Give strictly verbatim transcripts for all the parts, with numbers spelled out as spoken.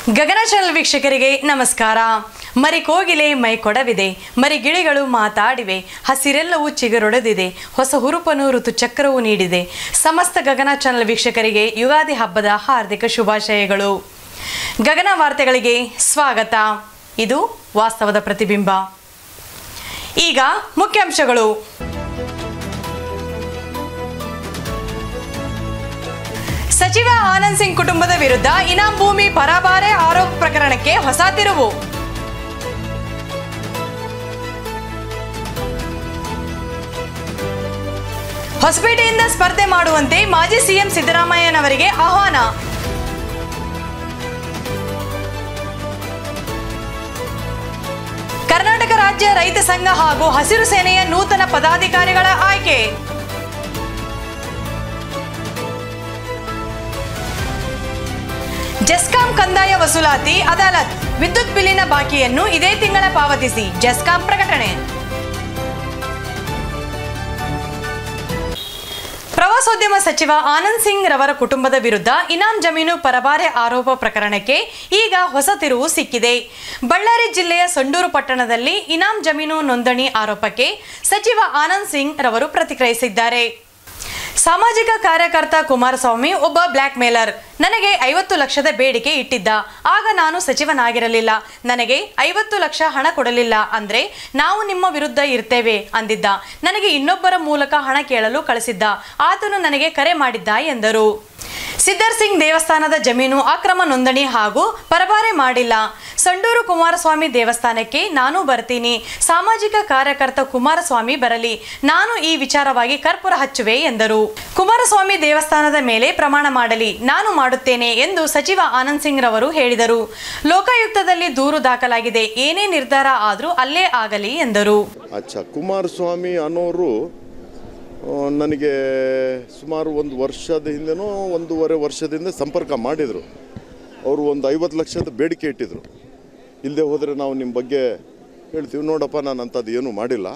ಗಗನ channel ವೀಕ್ಷಕರಿಗೆ ನಮಸ್ಕಾರ. ಮರಿ ಕೋಗಿಲೆ ಮೈ ಕೊಡವಿದೆ, ಮರಿ ಗಿಳಿಗಳು ಮಾತಾಡಿವೆ, ಹಸಿರೆಲ್ಲವೂ ಚಿಗುರೊಡೆದಿದೆ, ಹೊಸ ಹುರುಪನು ಋತುಚಕ್ರವು ನೀಡಿದೆ. ಸಮಸ್ತ ಗಗನ ಚಾನೆಲ್ ವೀಕ್ಷಕರಿಗೆ ಯುಗಾದಿ ಹಬ್ಬದ ಹಾರ್ದಿಕ ಶುಭಾಶಯಗಳು. ಗಗನ ವಾರ್ತೆಗಳಿಗೆ ಸ್ವಾಗತ. ಇದು ವಾಸ್ತವದ ಪ್ರತಿಬಿಂಬ. ಈಗ ಮುಖ್ಯಾಂಶಗಳು. ಸಚಿವ ಆನಂದ್ ಸಿಂಗ್ ಕುಟುಂಬದ ವಿರುದ್ಧ ಇನಾಂ ಭೂಮಿ ಪರಬಾರೆ ಆರೋಪ ಪ್ರಕರಣಕ್ಕೆ ಹೊಸ ತಿರುವು. ಹೊಸಪೇಟೆಯಿಂದ ಸ್ಪರ್ಧೆ ಮಾಡುವಂತೆ ಮಾಜಿ ಸಿಎಂ ಸಿದ್ದರಾಮಯ್ಯನವರಿಗೆ ಆಹ್ವಾನ. ಕರ್ನಾಟಕ ರಾಜ್ಯ ರೈತ ಸಂಘ ಹಾಗೂ ಹಸಿರು ಸೇನೆಯ ನೂತನ ಪದಾಧಿಕಾರಿಗಳ ಆಯ್ಕೆ. ಜೆಸ್ಕಾಂ ಕಂದಾಯ ವಸೂಲಾತಿ ಅದಾಲತ್, ವಿದ್ಯುತ್ ಬಿಲ್ಲಿನ ಬಾಕಿಯನ್ನು ಇದೇ ತಿಂಗಳ ಪಾವತಿಸಿ, ಜೆಸ್ಕಾಂ ಪ್ರಕಟಣೆ. ಪ್ರವಾಸೋದ್ಯಮ ಸಚಿವ ಆನಂದ್ ಸಿಂಗ್ ರವರ ಕುಟುಂಬದ ವಿರುದ್ಧ ಇನಾಂ ಜಮೀನು ಪರಬಾರೆ ಆರೋಪ ಪ್ರಕರಣಕ್ಕೆ ಈಗ ಹೊಸ ತಿರುವು ಸಿಕ್ಕಿದೆ. ಬಳ್ಳಾರಿ ಜಿಲ್ಲೆಯ ಸಂಡೂರು ಪಟ್ಟಣದಲ್ಲಿ ಇನಾಂ ಜಮೀನು ನೋಂದಣಿ ಆರೋಪಕ್ಕೆ ಸಚಿವ ಆನಂದ್ ಸಿಂಗ್ ರವರು ಪ್ರತಿಕ್ರಿಯಿಸಿದ್ದಾರೆ. ಸಾಮಾಜಿಕ ಕಾರ್ಯಕರ್ತ ಕುಮಾರಸ್ವಾಮಿ ಒಬ್ಬ ಬ್ಲ್ಯಾಕ್ ಮೇಲರ್. ನನಗೆ ಐವತ್ತು ಲಕ್ಷದ ಬೇಡಿಕೆ ಇಟ್ಟಿದ್ದ. ಆಗ ನಾನು ಸಚಿವನಾಗಿರಲಿಲ್ಲ. ನನಗೆ ಐವತ್ತು ಲಕ್ಷ ಹಣ ಕೊಡಲಿಲ್ಲ ಅಂದ್ರೆ ನಾವು ನಿಮ್ಮ ವಿರುದ್ಧ ಇರ್ತೇವೆ ಅಂದಿದ್ದ. ನನಗೆ ಇನ್ನೊಬ್ಬರ ಮೂಲಕ ಹಣ ಕೇಳಲು ಕಳಿಸಿದ್ದ. ಆತನು ನನಗೆ ಕರೆ ಮಾಡಿದ್ದ ಎಂದರು. ಸಿದ್ದರ್ ಸಿಂಗ್ ದೇವಸ್ಥಾನದ ಜಮೀನು ಅಕ್ರಮ ನೋಂದಣಿ ಹಾಗೂ ಪರಬಾರೆ ಮಾಡಿಲ್ಲ. ಸಂಡೂರು ಕುಮಾರಸ್ವಾಮಿ ದೇವಸ್ಥಾನಕ್ಕೆ ನಾನು ಬರ್ತೀನಿ. ಸಾಮಾಜಿಕ ಕಾರ್ಯಕರ್ತ ಕುಮಾರಸ್ವಾಮಿ ಬರಲಿ. ನಾನು ಈ ವಿಚಾರವಾಗಿ ಕರ್ಪೂರ ಹಚ್ಚುವೆ ಎಂದರು. ಕುಮಾರಸ್ವಾಮಿ ದೇವಸ್ಥಾನದ ಮೇಲೆ ಪ್ರಮಾಣ ಮಾಡಲಿ, ನಾನು ಮಾಡುತ್ತೇನೆ ಎಂದು ಸಚಿವ ಆನಂದ್ ಸಿಂಗ್ ರವರು ಹೇಳಿದರು. ಲೋಕಾಯುಕ್ತದಲ್ಲಿ ದೂರು ದಾಖಲಾಗಿದೆ. ಏನೇ ನಿರ್ಧಾರ ಆದರೂ ಅಲ್ಲೇ ಆಗಲಿ ಎಂದರು. ಅಚ್ಚಾ, ಕುಮಾರಸ್ವಾಮಿ ಅನ್ನೋರು ನನಗೆ ಸುಮಾರು ಒಂದು ವರ್ಷದ ಹಿಂದೆನೋ ಒಂದೂವರೆ ವರ್ಷದಿಂದ ಸಂಪರ್ಕ ಮಾಡಿದರು. ಅವರು ಒಂದು ಐವತ್ತು ಲಕ್ಷದ ಬೇಡಿಕೆ ಇಟ್ಟಿದ್ರು. ಇಲ್ಲದೆ ಹೋದರೆ ನಾವು ನಿಮ್ಮ ಬಗ್ಗೆ ಹೇಳ್ತೀವಿ. ನೋಡಪ್ಪ, ನಾನು ಅಂಥದ್ದು ಏನೂ ಮಾಡಿಲ್ಲ.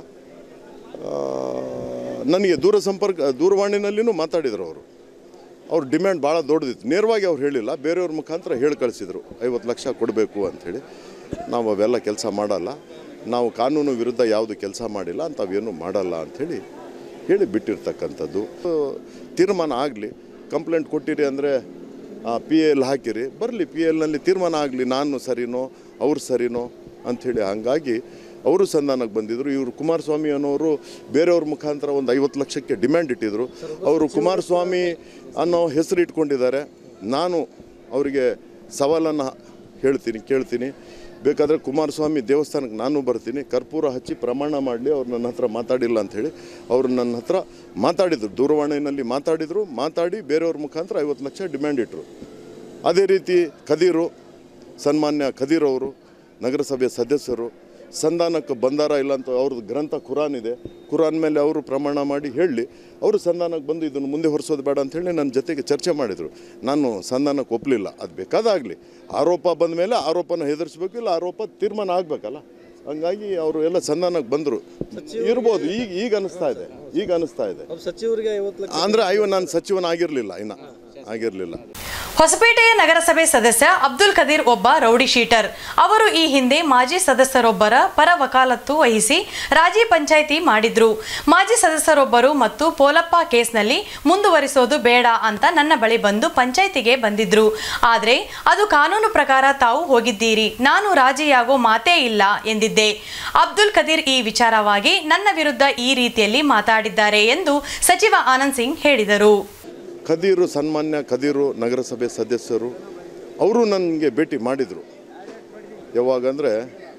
ನನಗೆ ದೂರ ಸಂಪರ್ಕ ದೂರವಾಣಿನಲ್ಲಿನೂ ಮಾತಾಡಿದರು. ಅವರು ಅವ್ರ ಡಿಮ್ಯಾಂಡ್ ಭಾಳ ದೊಡ್ಡದಿತ್ತು. ನೇರವಾಗಿ ಅವ್ರು ಹೇಳಿಲ್ಲ, ಬೇರೆಯವ್ರ ಮುಖಾಂತರ ಹೇಳಿ ಕಳಿಸಿದರು ಐವತ್ತು ಲಕ್ಷ ಕೊಡಬೇಕು ಅಂಥೇಳಿ. ನಾವು ಅವೆಲ್ಲ ಕೆಲಸ ಮಾಡಲ್ಲ, ನಾವು ಕಾನೂನು ವಿರುದ್ಧ ಯಾವುದು ಕೆಲಸ ಮಾಡಿಲ್ಲ, ಅಂಥವೇನು ಮಾಡಲ್ಲ ಅಂಥೇಳಿ ಹೇಳಿ ಬಿಟ್ಟಿರ್ತಕ್ಕಂಥದ್ದು. ತೀರ್ಮಾನ ಆಗಲಿ, ಕಂಪ್ಲೇಂಟ್ ಕೊಟ್ಟಿರಿ ಅಂದರೆ ಪಿ ಎಲ್ ಹಾಕಿರಿ, ಬರಲಿ, ಪಿ ಎಲ್ನಲ್ಲಿ ತೀರ್ಮಾನ ಆಗಲಿ, ನಾನು ಸರಿನೋ ಅವ್ರು ಸರಿನೋ ಅಂಥೇಳಿ. ಹಾಗಾಗಿ ಅವರು ಸಂಧಾನಕ್ಕೆ ಬಂದಿದ್ದರು. ಇವರು ಕುಮಾರಸ್ವಾಮಿ ಅನ್ನೋರು ಬೇರೆಯವ್ರ ಮುಖಾಂತರ ಒಂದು ಐವತ್ತು ಲಕ್ಷಕ್ಕೆ ಡಿಮ್ಯಾಂಡ್ ಇಟ್ಟಿದ್ದರು. ಅವರು ಕುಮಾರಸ್ವಾಮಿ ಅನ್ನೋ ಹೆಸರು ಇಟ್ಕೊಂಡಿದ್ದಾರೆ. ನಾನು ಅವರಿಗೆ ಸವಾಲನ್ನು ಹೇಳ್ತೀನಿ, ಕೇಳ್ತೀನಿ. ಬೇಕಾದರೆ ಕುಮಾರಸ್ವಾಮಿ ದೇವಸ್ಥಾನಕ್ಕೆ ನಾನು ಬರ್ತೀನಿ, ಕರ್ಪೂರ ಹಚ್ಚಿ ಪ್ರಮಾಣ ಮಾಡಲಿ. ಅವ್ರು ನನ್ನ ಹತ್ರ ಮಾತಾಡಿಲ್ಲ ಅಂಥೇಳಿ ಅವರು ನನ್ನ ಹತ್ರ ಮಾತಾಡಿದರು, ದೂರವಾಣಿನಲ್ಲಿ ಮಾತಾಡಿದರು. ಮಾತಾಡಿ ಬೇರೆಯವ್ರ ಮುಖಾಂತರ ಐವತ್ತು ಲಕ್ಷ ಡಿಮ್ಯಾಂಡ್ ಇಟ್ಟರು. ಅದೇ ರೀತಿ ಖದೀರು, ಸನ್ಮಾನ್ಯ ಖದೀರ್ ಅವರು ನಗರಸಭೆ ಸದಸ್ಯರು ಸಂಧಾನಕ್ಕೆ ಬಂದಾರ ಇಲ್ಲ ಅಂತ ಅವ್ರದ್ದು ಗ್ರಂಥ ಕುರಾನ್ ಇದೆ. ಕುರಾನ್ ಮೇಲೆ ಅವರು ಪ್ರಮಾಣ ಮಾಡಿ ಹೇಳಲಿ. ಅವರು ಸಂಧಾನಕ್ಕೆ ಬಂದು ಇದನ್ನು ಮುಂದೆ ಹೊರಿಸೋದು ಬೇಡ ಅಂಥೇಳಿ ನನ್ನ ಜೊತೆಗೆ ಚರ್ಚೆ ಮಾಡಿದರು. ನಾನು ಸಂಧಾನಕ್ಕೆ ಒಪ್ಪಲಿಲ್ಲ. ಅದು ಬೇಕಾದಾಗಲಿ, ಆರೋಪ ಬಂದ ಮೇಲೆ ಆರೋಪನ ಹೆದರಿಸ್ಬೇಕು, ಇಲ್ಲ ಆರೋಪ ತೀರ್ಮಾನ ಆಗಬೇಕಲ್ಲ. ಹಂಗಾಗಿ ಅವರು ಎಲ್ಲ ಸಂಧಾನಕ್ಕೆ ಬಂದರು. ಇರ್ಬೋದು, ಈಗ ಈಗ ಅನಿಸ್ತಾ ಇದೆ ಈಗ ಅನಿಸ್ತಾ ಇದೆ ಸಚಿವರಿಗೆ ಅಂದರೆ ಅಯ್ಯೋ ನಾನು ಸಚಿವನಾಗಿರಲಿಲ್ಲ, ಇನ್ನು ಆಗಿರಲಿಲ್ಲ. ಹೊಸಪೇಟೆಯ ನಗರಸಭೆ ಸದಸ್ಯ ಅಬ್ದುಲ್ ಖದೀರ್ ಒಬ್ಬ ರೌಡಿ ಶೀಟರ್. ಅವರು ಈ ಹಿಂದೆ ಮಾಜಿ ಸದಸ್ಯರೊಬ್ಬರ ಪರ ವಕಾಲತ್ತು ವಹಿಸಿ ರಾಜಿ ಪಂಚಾಯಿತಿ ಮಾಡಿದ್ರು. ಮಾಜಿ ಸದಸ್ಯರೊಬ್ಬರು ಮತ್ತು ಪೋಲಪ್ಪ ಕೇಸ್ನಲ್ಲಿ ಮುಂದುವರಿಸೋದು ಬೇಡ ಅಂತ ನನ್ನ ಬಳಿ ಬಂದು ಪಂಚಾಯಿತಿಗೆ ಬಂದಿದ್ರು. ಆದರೆ ಅದು ಕಾನೂನು ಪ್ರಕಾರ ತಾವು ಹೋಗಿದ್ದೀರಿ, ನಾನು ರಾಜಿಯಾಗೋ ಮಾತೇ ಇಲ್ಲ ಎಂದಿದ್ದೆ. ಅಬ್ದುಲ್ ಖದೀರ್ ಈ ವಿಚಾರವಾಗಿ ನನ್ನ ವಿರುದ್ಧ ಈ ರೀತಿಯಲ್ಲಿ ಮಾತಾಡಿದ್ದಾರೆ ಎಂದು ಸಚಿವ ಆನಂದ್ ಸಿಂಗ್ ಹೇಳಿದರು. ಖದೀರು, ಸನ್ಮಾನ್ಯ ಖದೀರು ನಗರಸಭೆ ಸದಸ್ಯರು, ಅವರು ನನಗೆ ಭೇಟಿ ಮಾಡಿದರು. ಯಾವಾಗಂದರೆ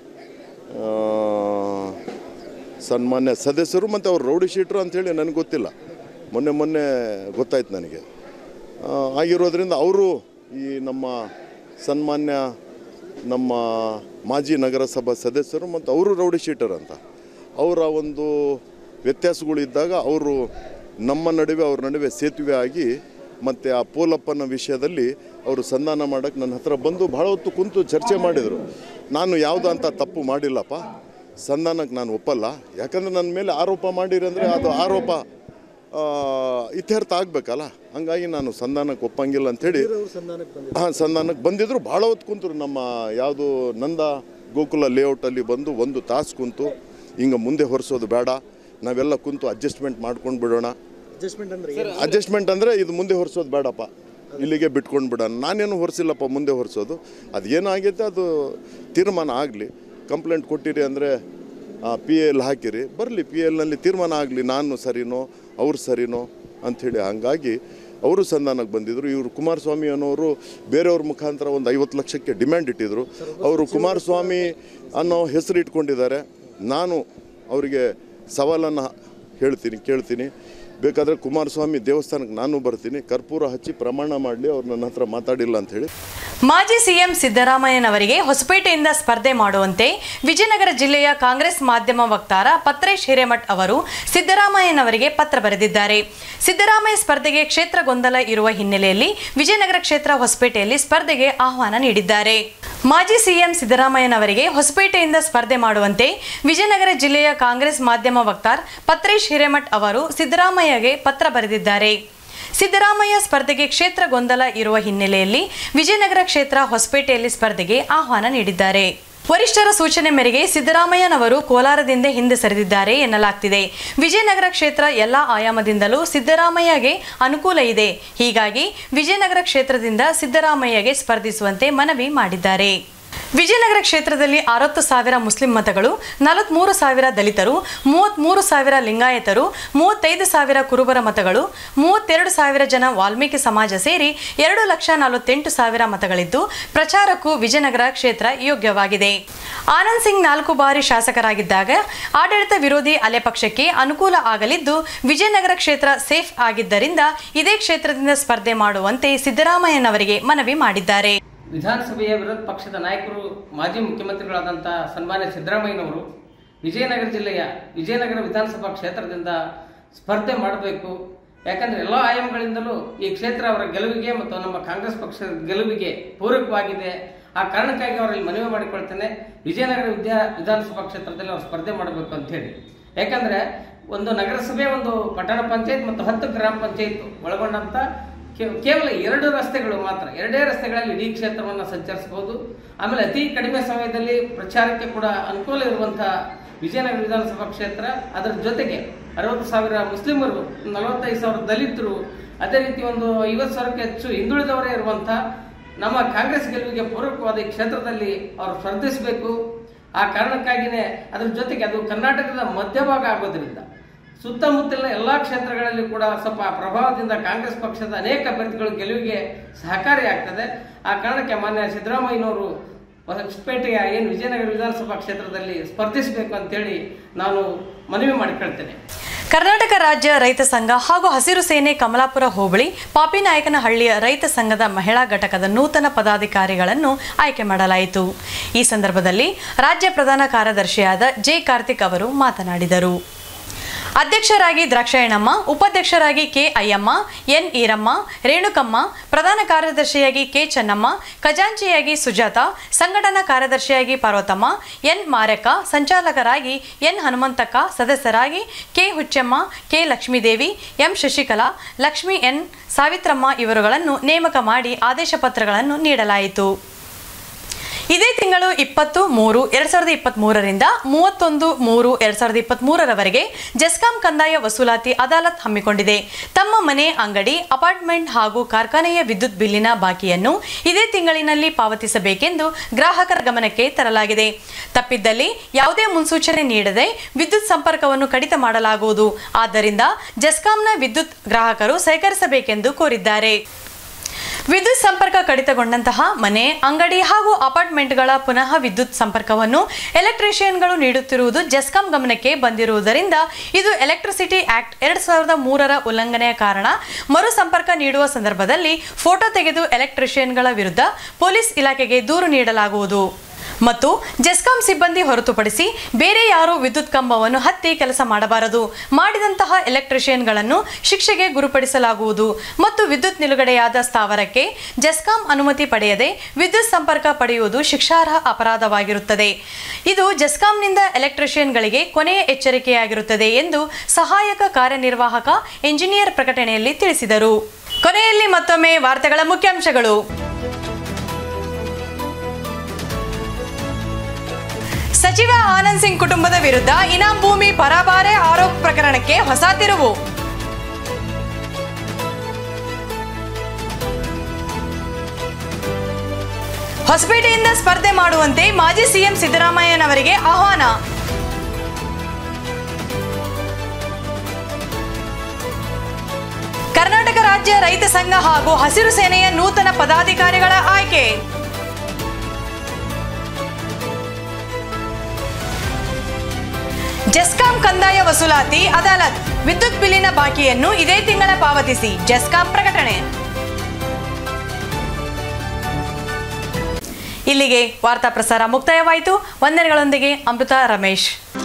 ಸನ್ಮಾನ್ಯ ಸದಸ್ಯರು ಮತ್ತು ಅವ್ರು ರೌಡಿ ಶೀಟ್ರು ಅಂಥೇಳಿ ನನಗೆ ಗೊತ್ತಿಲ್ಲ. ಮೊನ್ನೆ ಮೊನ್ನೆ ಗೊತ್ತಾಯ್ತು ನನಗೆ. ಆಗಿರೋದ್ರಿಂದ ಅವರು ಈ ನಮ್ಮ ಸನ್ಮಾನ್ಯ ನಮ್ಮ ಮಾಜಿ ನಗರಸಭಾ ಸದಸ್ಯರು ಮತ್ತು ಅವರು ರೌಡಿ ಶೀಟರ್ ಅಂತ ಅವರ ಒಂದು ವ್ಯತ್ಯಾಸಗಳಿದ್ದಾಗ ಅವರು ನಮ್ಮ ನಡುವೆ ಅವ್ರ ನಡುವೆ ಸೇತುವೆ ಆಗಿ ಮತ್ತು ಆ ಪೋಲಪ್ಪನ ವಿಷಯದಲ್ಲಿ ಅವರು ಸಂಧಾನ ಮಾಡೋಕ್ಕೆ ನನ್ನ ಹತ್ರ ಬಂದು ಭಾಳ ಹೊತ್ತು ಕುಂತು ಚರ್ಚೆ ಮಾಡಿದರು. ನಾನು ಯಾವುದೋ ಅಂತ ತಪ್ಪು ಮಾಡಿಲ್ಲಪ್ಪ, ಸಂಧಾನಕ್ಕೆ ನಾನು ಒಪ್ಪಲ್ಲ. ಯಾಕಂದರೆ ನನ್ನ ಮೇಲೆ ಆರೋಪ ಮಾಡಿರಂದರೆ ಅದು ಆರೋಪ ಇತ್ಯರ್ಥ ಆಗಬೇಕಲ್ಲ, ಹಂಗಾಗಿ ನಾನು ಸಂಧಾನಕ್ಕೆ ಒಪ್ಪಂಗಿಲ್ಲ ಅಂಥೇಳಿ ಹಾಂ ಸಂಧಾನಕ್ಕೆ ಬಂದಿದ್ದರು. ಭಾಳ ಹೊತ್ತು ಕುಂತರು. ನಮ್ಮ ಯಾವುದು ನಂದ ಗೋಕುಲ ಲೇಔಟಲ್ಲಿ ಬಂದು ಒಂದು ತಾಸು ಕುಂತು ಹಿಂಗೆ ಮುಂದೆ ಹೊರಿಸೋದು ಬೇಡ, ನಾವೆಲ್ಲ ಕುಂತು ಅಡ್ಜಸ್ಟ್ಮೆಂಟ್ ಮಾಡ್ಕೊಂಡು ಬಿಡೋಣ. ಅಡ್ಜಸ್ಟ್ಮೆಂಟ್ ಅಂದರೆ ಇದು ಮುಂದೆ ಹೊರಿಸೋದು ಬೇಡಪ್ಪ, ಇಲ್ಲಿಗೆ ಬಿಟ್ಕೊಂಡು ಬಿಡೋಣ. ನಾನೇನು ಹೊರಿಸಿಲ್ಲಪ್ಪ ಮುಂದೆ ಹೊರಿಸೋದು. ಅದು ಏನಾಗೈತೆ ಅದು ತೀರ್ಮಾನ ಆಗಲಿ. ಕಂಪ್ಲೇಂಟ್ ಕೊಟ್ಟಿರಿ ಅಂದರೆ ಪಿ ಎಲ್ ಹಾಕಿರಿ, ಬರಲಿ ಪಿ ಎಲ್ನಲ್ಲಿ ತೀರ್ಮಾನ ಆಗಲಿ, ನಾನು ಸರಿನೋ ಅವ್ರು ಸರಿನೋ ಅಂಥೇಳಿ. ಹಾಗಾಗಿ ಅವರು ಸಂಧಾನಕ್ಕೆ ಬಂದಿದ್ದರು. ಇವರು ಕುಮಾರಸ್ವಾಮಿ ಅನ್ನೋರು ಬೇರೆಯವ್ರ ಮುಖಾಂತರ ಒಂದು ಐವತ್ತು ಲಕ್ಷಕ್ಕೆ ಡಿಮ್ಯಾಂಡ್ ಇಟ್ಟಿದ್ದರು. ಅವರು ಕುಮಾರಸ್ವಾಮಿ ಅನ್ನೋ ಹೆಸರು ಇಟ್ಕೊಂಡಿದ್ದಾರೆ. ನಾನು ಅವರಿಗೆ ಸವಾಲನ್ನು ಹೇಳ್ತೀನಿ, ಕೇಳ್ತೀನಿ. ಬೇಕಾದರೆ ಕುಮಾರಸ್ವಾಮಿ ದೇವಸ್ಥಾನಕ್ಕೆ ನಾನು ಬರ್ತೀನಿ, ಕರ್ಪೂರ ಹಚ್ಚಿ ಪ್ರಮಾಣ ಮಾಡಲಿ, ಅವ್ರು ನನ್ನ ಹತ್ರ ಮಾತಾಡಿಲ್ಲ ಅಂಥೇಳಿ. ಮಾಜಿ ಸಿಎಂ ಸಿದ್ದರಾಮಯ್ಯನವರಿಗೆ ಹೊಸಪೇಟೆಯಿಂದ ಸ್ಪರ್ಧೆ ಮಾಡುವಂತೆ ವಿಜಯನಗರ ಜಿಲ್ಲೆಯ ಕಾಂಗ್ರೆಸ್ ಮಾಧ್ಯಮ ವಕ್ತಾರ ಪತ್ರೇಶ್ ಹಿರೇಮಠ್ ಅವರು ಸಿದ್ದರಾಮಯ್ಯನವರಿಗೆ ಪತ್ರ ಬರೆದಿದ್ದಾರೆ. ಸಿದ್ದರಾಮಯ್ಯ ಸ್ಪರ್ಧೆಗೆ ಕ್ಷೇತ್ರ ಗೊಂದಲ ಇರುವ ಹಿನ್ನೆಲೆಯಲ್ಲಿ ವಿಜಯನಗರ ಕ್ಷೇತ್ರ ಹೊಸಪೇಟೆಯಲ್ಲಿ ಸ್ಪರ್ಧೆಗೆ ಆಹ್ವಾನ ನೀಡಿದ್ದಾರೆ. ಮಾಜಿ ಸಿಎಂ ಸಿದ್ದರಾಮಯ್ಯನವರಿಗೆ ಹೊಸಪೇಟೆಯಿಂದ ಸ್ಪರ್ಧೆ ಮಾಡುವಂತೆ ವಿಜಯನಗರ ಜಿಲ್ಲೆಯ ಕಾಂಗ್ರೆಸ್ ಮಾಧ್ಯಮ ವಕ್ತಾರ ಪತ್ರೇಶ್ ಹಿರೇಮಠ್ ಅವರು ಸಿದ್ದರಾಮಯ್ಯಗೆ ಪತ್ರ ಬರೆದಿದ್ದಾರೆ. ಸಿದ್ದರಾಮಯ್ಯ ಸ್ಪರ್ಧೆಗೆ ಕ್ಷೇತ್ರ ಗೊಂದಲ ಇರುವ ಹಿನ್ನೆಲೆಯಲ್ಲಿ ವಿಜಯನಗರ ಕ್ಷೇತ್ರ ಹೊಸಪೇಟೆಯಲ್ಲಿ ಸ್ಪರ್ಧೆಗೆ ಆಹ್ವಾನ ನೀಡಿದ್ದಾರೆ. ವರಿಷ್ಠರ ಸೂಚನೆ ಮೇರೆಗೆ ಸಿದ್ದರಾಮಯ್ಯನವರು ಕೋಲಾರದಿಂದ ಹಿಂದೆ ಸರಿದಿದ್ದಾರೆ ಎನ್ನಲಾಗ್ತಿದೆ. ವಿಜಯನಗರ ಕ್ಷೇತ್ರ ಎಲ್ಲ ಆಯಾಮದಿಂದಲೂ ಸಿದ್ದರಾಮಯ್ಯಗೆ ಅನುಕೂಲ ಇದೆ. ಹೀಗಾಗಿ ವಿಜಯನಗರ ಕ್ಷೇತ್ರದಿಂದ ಸಿದ್ದರಾಮಯ್ಯಗೆ ಸ್ಪರ್ಧಿಸುವಂತೆ ಮನವಿ ಮಾಡಿದ್ದಾರೆ. ವಿಜಯನಗರ ಕ್ಷೇತ್ರದಲ್ಲಿ ಅರವತ್ತು ಸಾವಿರ ಮುಸ್ಲಿಂ ಮತಗಳು, ನಲವತ್ಮೂರು ಸಾವಿರ ದಲಿತರು, ಮೂವತ್ಮೂರು ಸಾವಿರ ಲಿಂಗಾಯತರು, ಮೂವತ್ತೈದು ಸಾವಿರ ಕುರುಬರ ಮತಗಳು, ಮೂವತ್ತೆರಡು ಸಾವಿರ ಜನ ವಾಲ್ಮೀಕಿ ಸಮಾಜ ಸೇರಿ ಎರಡು ಲಕ್ಷ ನಲವತ್ತೆಂಟು ಸಾವಿರ ಮತಗಳಿದ್ದು ಪ್ರಚಾರಕ್ಕೂ ವಿಜಯನಗರ ಕ್ಷೇತ್ರ ಯೋಗ್ಯವಾಗಿದೆ. ಆನಂದ್ ಸಿಂಗ್ ನಾಲ್ಕು ಬಾರಿ ಶಾಸಕರಾಗಿದ್ದಾಗ ಆಡಳಿತ ವಿರೋಧಿ ಅಲೆ ಪಕ್ಷಕ್ಕೆ ಅನುಕೂಲ ಆಗಲಿದ್ದು ವಿಜಯನಗರ ಕ್ಷೇತ್ರ ಸೇಫ್ ಆಗಿದ್ದರಿಂದ ಇದೇ ಕ್ಷೇತ್ರದಿಂದ ಸ್ಪರ್ಧೆ ಮಾಡುವಂತೆ ಸಿದ್ದರಾಮಯ್ಯನವರಿಗೆ ಮನವಿ ಮಾಡಿದ್ದಾರೆ. ವಿಧಾನಸಭೆಯ ವಿರೋಧ ಪಕ್ಷದ ನಾಯಕರು ಮಾಜಿ ಮುಖ್ಯಮಂತ್ರಿಗಳಾದಂಥ ಸನ್ಮಾನ್ಯ ಸಿದ್ದರಾಮಯ್ಯನವರು ವಿಜಯನಗರ ಜಿಲ್ಲೆಯ ವಿಜಯನಗರ ವಿಧಾನಸಭಾ ಕ್ಷೇತ್ರದಿಂದ ಸ್ಪರ್ಧೆ ಮಾಡಬೇಕು. ಯಾಕಂದರೆ ಎಲ್ಲ ಆಯಾಮಗಳಿಂದಲೂ ಈ ಕ್ಷೇತ್ರ ಅವರ ಗೆಲುವಿಗೆ ಮತ್ತು ನಮ್ಮ ಕಾಂಗ್ರೆಸ್ ಪಕ್ಷದ ಗೆಲುವಿಗೆ ಪೂರಕವಾಗಿದೆ. ಆ ಕಾರಣಕ್ಕಾಗಿ ಅವರಲ್ಲಿ ಮನವಿ ಮಾಡಿಕೊಳ್ತೇನೆ, ವಿಜಯನಗರ ವಿದ್ಯಾ ವಿಧಾನಸಭಾ ಕ್ಷೇತ್ರದಲ್ಲಿ ಅವರು ಸ್ಪರ್ಧೆ ಮಾಡಬೇಕು ಅಂಥೇಳಿ. ಯಾಕಂದರೆ ಒಂದು ನಗರಸಭೆ, ಒಂದು ಪಟ್ಟಣ ಪಂಚಾಯತ್ ಮತ್ತು ಹತ್ತು ಗ್ರಾಮ ಪಂಚಾಯತ್ ಒಳಗೊಂಡಂಥ ಕೇವಲ ಎರಡು ರಸ್ತೆಗಳು ಮಾತ್ರ, ಎರಡೇ ರಸ್ತೆಗಳಲ್ಲಿ ಇಡೀ ಕ್ಷೇತ್ರವನ್ನು ಸಂಚರಿಸಬಹುದು. ಆಮೇಲೆ ಅತಿ ಕಡಿಮೆ ಸಮಯದಲ್ಲಿ ಪ್ರಚಾರಕ್ಕೆ ಕೂಡ ಅನುಕೂಲ ಇರುವಂತಹ ವಿಜಯನಗರ ವಿಧಾನಸಭಾ ಕ್ಷೇತ್ರ. ಅದರ ಜೊತೆಗೆ ಅರವತ್ತು ಸಾವಿರ ಮುಸ್ಲಿಮರು, ನಲವತ್ತೈದು ಸಾವಿರ ದಲಿತರು, ಅದೇ ರೀತಿ ಒಂದು ಐವತ್ತು ಸಾವಿರಕ್ಕೆ ಹೆಚ್ಚು ಹಿಂದುಳಿದವರೇ ಇರುವಂಥ ನಮ್ಮ ಕಾಂಗ್ರೆಸ್ ಗೆಲುವಿಗೆ ಪೂರಕವಾದ ಈ ಕ್ಷೇತ್ರದಲ್ಲಿ ಅವರು ಸ್ಪರ್ಧಿಸಬೇಕು. ಆ ಕಾರಣಕ್ಕಾಗಿಯೇ ಅದರ ಜೊತೆಗೆ ಅದು ಕರ್ನಾಟಕದ ಮಧ್ಯಭಾಗ ಆಗೋದ್ರಿಂದ ಸುತ್ತಮುತ್ತಲಿನ ಎಲ್ಲ ಕ್ಷೇತ್ರಗಳಲ್ಲಿ ಕೂಡ ಸ್ವಲ್ಪ ಪ್ರಭಾವದಿಂದ ಕಾಂಗ್ರೆಸ್ ಪಕ್ಷದ ಅನೇಕ ಅಭ್ಯರ್ಥಿಗಳು ಗೆಲುವಿಗೆ ಸಹಕಾರಿಯಾಗ್ತದೆ. ಆ ಕಾರಣಕ್ಕೆ ಮಾನ್ಯ ಸಿದ್ದರಾಮಯ್ಯನವರು ಹೊಸಪೇಟೆಯ ಏನು ವಿಜಯನಗರ ವಿಧಾನಸಭಾ ಕ್ಷೇತ್ರದಲ್ಲಿ ಸ್ಪರ್ಧಿಸಬೇಕು ಅಂತೇಳಿ ನಾನು ಮನವಿ ಮಾಡಿಕೊಳ್ತೇನೆ. ಕರ್ನಾಟಕ ರಾಜ್ಯ ರೈತ ಸಂಘ ಹಾಗೂ ಹಸಿರು ಸೇನೆ ಕಮಲಾಪುರ ಹೋಬಳಿ ಪಾಪಿನಾಯಕನಹಳ್ಳಿಯ ರೈತ ಸಂಘದ ಮಹಿಳಾ ಘಟಕದ ನೂತನ ಪದಾಧಿಕಾರಿಗಳನ್ನು ಆಯ್ಕೆ ಮಾಡಲಾಯಿತು. ಈ ಸಂದರ್ಭದಲ್ಲಿ ರಾಜ್ಯ ಪ್ರಧಾನ ಕಾರ್ಯದರ್ಶಿಯಾದ ಜೆ ಕಾರ್ತಿಕ್ ಅವರು ಮಾತನಾಡಿದರು. ಅಧ್ಯಕ್ಷರಾಗಿ ದ್ರಾಕ್ಷಾಯಣಮ್ಮ, ಉಪಾಧ್ಯಕ್ಷರಾಗಿ ಕೆ ಅಯ್ಯಮ್ಮ, ಎನ್ ಈರಮ್ಮ, ರೇಣುಕಮ್ಮ, ಪ್ರಧಾನ ಕಾರ್ಯದರ್ಶಿಯಾಗಿ ಕೆ ಚೆನ್ನಮ್ಮ, ಖಜಾಂಚಿಯಾಗಿ ಸುಜಾತ, ಸಂಘಟನಾ ಕಾರ್ಯದರ್ಶಿಯಾಗಿ ಪಾರ್ವತಮ್ಮ, ಎನ್ ಮಾರಕ್ಕ, ಸಂಚಾಲಕರಾಗಿ ಎನ್ ಹನುಮಂತಕ್ಕ, ಸದಸ್ಯರಾಗಿ K Huchamma, K Lakshmidevi, M Shashikala, Lakshmi N Savithramma ಇವರುಗಳನ್ನು ನೇಮಕ ಮಾಡಿ ಆದೇಶ ಪತ್ರಗಳನ್ನು ನೀಡಲಾಯಿತು. ಇದೇ ತಿಂಗಳು ಇಪ್ಪತ್ತು ಮೂರು ಎರಡ್ ಸಾವಿರದ ಇಪ್ಪತ್ತ್ ಮೂರರಿಂದ ಮೂವತ್ತೊಂದು ಮೂರು ಎರಡ್ ಸಾವಿರದ ಇಪ್ಪತ್ತ್ ಮೂರರವರೆಗೆ ಜೆಸ್ಕಾಂ ಕಂದಾಯ ವಸೂಲಾತಿ ಅದಾಲತ್ ಹಮ್ಮಿಕೊಂಡಿದೆ. ತಮ್ಮ ಮನೆ, ಅಂಗಡಿ, ಅಪಾರ್ಟ್ಮೆಂಟ್ ಹಾಗೂ ಕಾರ್ಖಾನೆಯ ವಿದ್ಯುತ್ ಬಿಲ್ಲಿನ ಬಾಕಿಯನ್ನು ಇದೇ ತಿಂಗಳಿನಲ್ಲಿ ಪಾವತಿಸಬೇಕೆಂದು ಗ್ರಾಹಕರ ಗಮನಕ್ಕೆ ತರಲಾಗಿದೆ. ತಪ್ಪಿದ್ದಲ್ಲಿ ಯಾವುದೇ ಮುನ್ಸೂಚನೆ ನೀಡದೆ ವಿದ್ಯುತ್ ಸಂಪರ್ಕವನ್ನು ಕಡಿತ ಮಾಡಲಾಗುವುದು. ಆದ್ದರಿಂದ ಜೆಸ್ಕಾಂನ ವಿದ್ಯುತ್ ಗ್ರಾಹಕರು ಸಹಕರಿಸಬೇಕೆಂದು ಕೋರಿದ್ದಾರೆ. ವಿದ್ಯುತ್ ಸಂಪರ್ಕ ಕಡಿತಗೊಂಡಂತಹ ಮನೆ, ಅಂಗಡಿ ಹಾಗೂ ಅಪಾರ್ಟ್ಮೆಂಟ್ಗಳ ಪುನಃ ವಿದ್ಯುತ್ ಸಂಪರ್ಕವನ್ನು ಎಲೆಕ್ಟ್ರಿಷಿಯನ್ಗಳು ನೀಡುತ್ತಿರುವುದು ಜೆಸ್ಕಾಂ ಗಮನಕ್ಕೆ ಬಂದಿರುವುದರಿಂದ ಇದು ಎಲೆಕ್ಟ್ರಿಸಿಟಿ ಆಕ್ಟ್ ಎರಡ್ ಸಾವಿರದ ಮೂರರ ಉಲ್ಲಂಘನೆಯ ಕಾರಣ ಮರು ಸಂಪರ್ಕ ನೀಡುವ ಸಂದರ್ಭದಲ್ಲಿ ಫೋಟೋ ತೆಗೆದು ಎಲೆಕ್ಟ್ರಿಷಿಯನ್ಗಳ ವಿರುದ್ಧ ಪೊಲೀಸ್ ಇಲಾಖೆಗೆ ದೂರು ನೀಡಲಾಗುವುದು. ಮತ್ತು ಜೆಸ್ಕಾಂ ಸಿಬ್ಬಂದಿ ಹೊರತುಪಡಿಸಿ ಬೇರೆ ಯಾರೂ ವಿದ್ಯುತ್ ಕಂಬವನ್ನು ಹತ್ತಿ ಕೆಲಸ ಮಾಡಬಾರದು. ಮಾಡಿದಂತಹ ಎಲೆಕ್ಟ್ರಿಷಿಯನ್ಗಳನ್ನು ಶಿಕ್ಷೆಗೆ ಗುರುಪಡಿಸಲಾಗುವುದು ಮತ್ತು ವಿದ್ಯುತ್ ನಿಲುಗಡೆಯಾದ ಸ್ಥಾವರಕ್ಕೆ ಜೆಸ್ಕಾಂ ಅನುಮತಿ ಪಡೆಯದೆ ವಿದ್ಯುತ್ ಸಂಪರ್ಕ ಪಡೆಯುವುದು ಶಿಕ್ಷಾರ್ಹ ಅಪರಾಧವಾಗಿರುತ್ತದೆ. ಇದು ಜೆಸ್ಕಾಂನಿಂದ ಎಲೆಕ್ಟ್ರಿಷಿಯನ್ಗಳಿಗೆ ಕೊನೆಯ ಎಚ್ಚರಿಕೆಯಾಗಿರುತ್ತದೆ ಎಂದು ಸಹಾಯಕ ಕಾರ್ಯನಿರ್ವಾಹಕ ಎಂಜಿನಿಯರ್ ಪ್ರಕಟಣೆಯಲ್ಲಿ ತಿಳಿಸಿದರು. ಕೊನೆಯಲ್ಲಿ ಮತ್ತೊಮ್ಮೆ ವಾರ್ತೆಗಳ ಮುಖ್ಯಾಂಶಗಳು. ಸಚಿವ ಆನಂದ್ ಸಿಂಗ್ ಕುಟುಂಬದ ವಿರುದ್ಧ ಇನಾಂ ಭೂಮಿ ಪರಬಾರೆ ಆರೋಪ ಪ್ರಕರಣಕ್ಕೆ ಹೊಸ ತಿರುವು. ಹೊಸಪೇಟೆಯಿಂದ ಸ್ಪರ್ಧೆ ಮಾಡುವಂತೆ ಮಾಜಿ ಸಿಎಂ ಸಿದ್ದರಾಮಯ್ಯನವರಿಗೆ ಆಹ್ವಾನ. ಕರ್ನಾಟಕ ರಾಜ್ಯ ರೈತ ಸಂಘ ಹಾಗೂ ಹಸಿರು ಸೇನೆಯ ನೂತನ ಪದಾಧಿಕಾರಿಗಳ ಆಯ್ಕೆ. ಜೆಸ್ಕಾಂ ಕಂದಾಯ ವಸೂಲಾತಿ ಅದಾಲತ್, ವಿದ್ಯುತ್ ಬಿಲ್ಲಿನ ಬಾಕಿಯನ್ನು ಇದೇ ತಿಂಗಳ ಪಾವತಿಸಿ ಜೆಸ್ಕಾಂ ಪ್ರಕಟಣೆ. ಇಲ್ಲಿಗೆ ವಾರ್ತಾ ಪ್ರಸಾರ ಮುಕ್ತಾಯವಾಯಿತು. ವಂದನೆಗಳೊಂದಿಗೆ ಅಮೃತ ರಮೇಶ್.